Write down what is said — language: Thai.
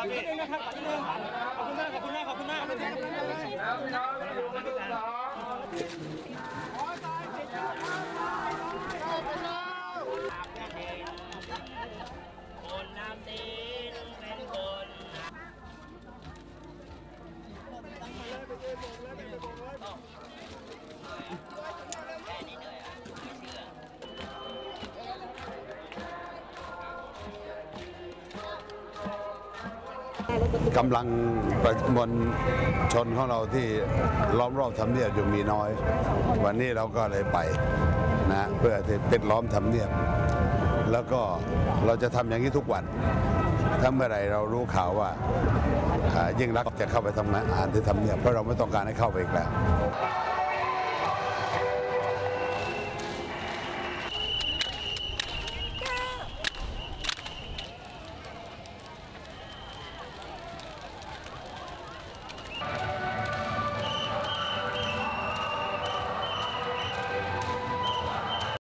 นิดนึงนะครับนิดนึงขอบคุณมากขอบคุณมากขอบคุณมากแล้วพี่น้องอยู่มาดูสองขอตายติดตามไปแล้วคนน้ำตีนเป็นคนแค่นี้เลยอ่ะไม่เชื่อกำลังประมวลชนของเราที่ล้อมรอบทำเนียบอยู่มีน้อย วันนี้เราก็เลยไปนะเพื่อที่ปิดล้อมทำเนียบแล้วก็เราจะทำอย่างนี้ทุกวันถ้าเมื่อไรเรารู้ข่าวว่ายิ่งรักจะเข้าไปทำงานที่ทำเนียบเพราะเราไม่ต้องการให้เข้าไปอีกแล้ว